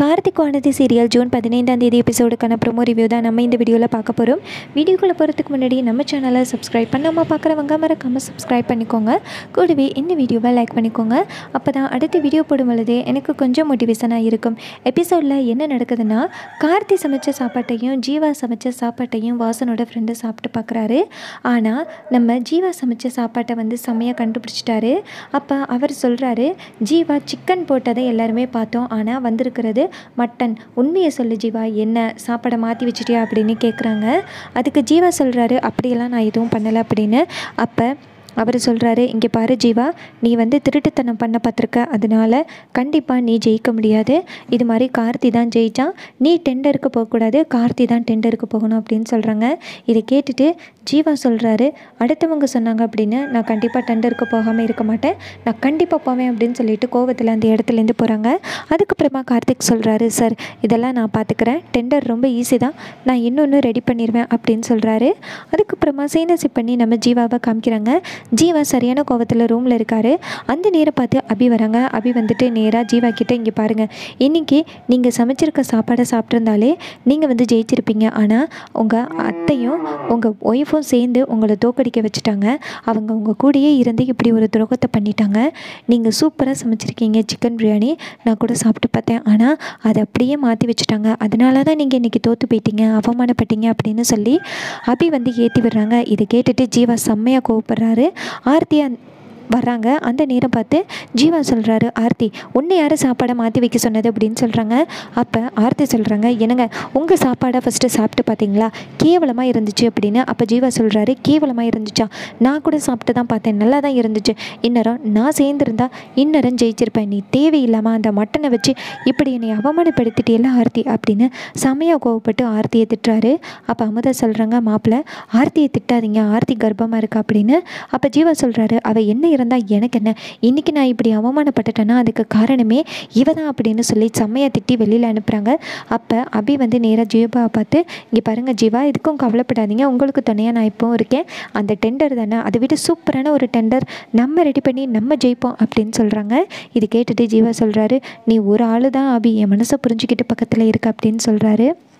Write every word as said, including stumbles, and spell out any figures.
Karthik Vanathi serial June பதினைந்தாம் தேதி எபிசோடுக்கான promo review தான் நம்ம இந்த வீடியோவில் பார்க்க போகிறோம். வீடியோக்குள்ளே போகிறதுக்கு முன்னாடி நம்ம சேனலை சப்ஸ்கிரைப் பண்ணாமல் பார்க்குறவங்க மறக்காமல் சப்ஸ்கிரைப் பண்ணிக்கோங்க. கூடவே இந்த வீடியோவை லைக் பண்ணிக்கோங்க. அப்போ தான் அடுத்த வீடியோ போடும் பொழுது எனக்கு கொஞ்சம் மோட்டிவேஷனாக இருக்கும். எபிசோடில் என்ன நடக்குதுன்னா, கார்த்தி சமைச்ச சாப்பாட்டையும் ஜீவா சமைச்ச சாப்பாட்டையும் வாசனோட ஃப்ரெண்டு சாப்பிட்டு பார்க்குறாரு. ஆனால் நம்ம ஜீவா சமைச்ச சாப்பாட்டை வந்து செம்மையாக கண்டுபிடிச்சிட்டாரு. அப்போ அவர் சொல்கிறாரு, ஜீவா சிக்கன் போட்டதை எல்லாருமே பார்த்தோம், ஆனால் வந்திருக்கிறது மட்டன். உண்மையை சொல்லு ஜீவா, என்ன சாப்பாடை மாற்றி வச்சிட்டியா அப்படின்னு கேட்குறாங்க. அதுக்கு ஜீவா சொல்கிறாரு, அப்படியெல்லாம் நான் எதுவும் பண்ணலை அப்படின்னு. அப்போ அவர் சொல்கிறாரு, இங்கே பாரு ஜீவா, நீ வந்து திருட்டுத்தனம் பண்ண பார்த்துருக்க, அதனால் கண்டிப்பாக நீ ஜெயிக்க முடியாது. இது மாதிரி கார்த்தி தான் ஜெயித்தான், நீ டெண்டருக்கு போகக்கூடாது, கார்த்தி தான் டெண்டருக்கு போகணும் அப்படின்னு சொல்கிறாங்க. இதை கேட்டுட்டு ஜீவா சொல்கிறாரு, அடுத்தவங்க சொன்னாங்க அப்படின்னு நான் கண்டிப்பாக டெண்டருக்கு போகாமல் இருக்க மாட்டேன், நான் கண்டிப்பாக போவேன் அப்படின்னு சொல்லிட்டு கோவத்தில் அந்த இடத்துலேருந்து போகிறாங்க. அதுக்கப்புறமா கார்த்திக் சொல்கிறாரு, சார் இதெல்லாம் நான் பார்த்துக்கிறேன், டெண்டர் ரொம்ப ஈஸி தான், நான் இன்னொன்று ரெடி பண்ணிடுவேன் அப்படின்னு சொல்கிறாரு. அதுக்கப்புறமா சீனசி பண்ணி நம்ம ஜீவாவை காமிக்கிறாங்க. ஜீவா சரியான கோவத்தில் ரூமில் இருக்கார். அந்த நேரம் பார்த்து அபி வராங்க. அபி வந்துட்டு நேராக ஜீவா கிட்டே, இங்கே பாருங்கள், இன்றைக்கி நீங்கள் சமைச்சிருக்க சாப்பாடை சாப்பிட்ருந்தாலே நீங்கள் வந்து ஜெயிச்சிருப்பீங்க. ஆனால் உங்கள் அத்தையும் உங்கள் ஒய்ஃபும் சேர்ந்து உங்களை தோக்கடிக்க வச்சுட்டாங்க. அவங்க உங்கள் கூடயே இருந்து இப்படி ஒரு துரோகத்தை பண்ணிட்டாங்க. நீங்கள் சூப்பராக சமைச்சிருக்கீங்க சிக்கன் பிரியாணி, நான் கூட சாப்பிட்டு பார்த்தேன், ஆனால் அதை அப்படியே மாற்றி வச்சுட்டாங்க. அதனால தான் நீங்கள் இன்றைக்கி தோற்று போயிட்டீங்க, அவமானப்பட்டீங்க அப்படின்னு சொல்லி அபி வந்து ஏற்றி விடுறாங்க. இதை கேட்டுட்டு ஜீவா செம்மையாக கோவப்படுறாரு. ஆர்த்தியா வர்றாங்க. அந்த நேரம் பார்த்து ஜீவா சொல்கிறாரு, ஆர்த்தி உன்னை யார் சாப்பாடை மாற்றி வைக்க சொன்னது அப்படின்னு சொல்கிறாங்க. அப்போ ஆர்த்தி சொல்கிறாங்க, என்னங்க உங்கள் சாப்பாடை ஃபஸ்ட்டு சாப்பிட்டு பார்த்தீங்களா, கேவலமாக இருந்துச்சு அப்படின்னு. அப்போ ஜீவா சொல்கிறாரு, கேவலமாக இருந்துச்சா, நான் கூட சாப்பிட்டு தான் பார்த்தேன், நல்லா தான் இருந்துச்சு, இன்னரம் நான் சேர்ந்துருந்தா இன்னரம் ஜெயிச்சிருப்பேன், நீ தேவையில்லாமல் அந்த மட்டனை வச்சு இப்படி என்னை அவமானப்படுத்திட்டேல ஆர்த்தி அப்படின்னு செமையாக கோவப்பட்டு ஆர்த்தியை திட்டுறாரு. அப்போ அமுதா சொல்கிறாங்க, மாப்பிள்ளை ஆர்த்தியை திட்டாதீங்க, ஆர்த்தி கர்ப்பமாக இருக்கா அப்படின்னு. அப்போ ஜீவா சொல்கிறாரு, அவள் என்ன இருந்தால் எனக்கு என்ன, இன்றைக்கி நான் இப்படி அவமானப்பட்டுட்டேன்னா அதுக்கு காரணமே இவ தான் அப்படின்னு சொல்லி செம்மையாக திட்டி வெளியில் அனுப்புகிறாங்க. அப்போ அபி வந்து நேராக ஜீவாவை பார்த்து, இங்கே பாருங்கள் ஜீவா, இதுக்கும் கவலைப்படாதீங்க, உங்களுக்கு துணையாக நான் இப்போவும் இருக்கேன், அந்த டெண்டர் தானே, அதை விட சூப்பரான ஒரு டெண்டர் நம்ம ரெடி பண்ணி நம்ம ஜெயிப்போம் அப்படின்னு சொல்கிறாங்க. இது கேட்டுட்டு ஜீவா சொல்கிறாரு, நீ ஒரு ஆள் தான் அபி, என் மனசை புரிஞ்சுக்கிட்டு பக்கத்தில் இருக்க அப்படின்னு சொல்கிறாரு.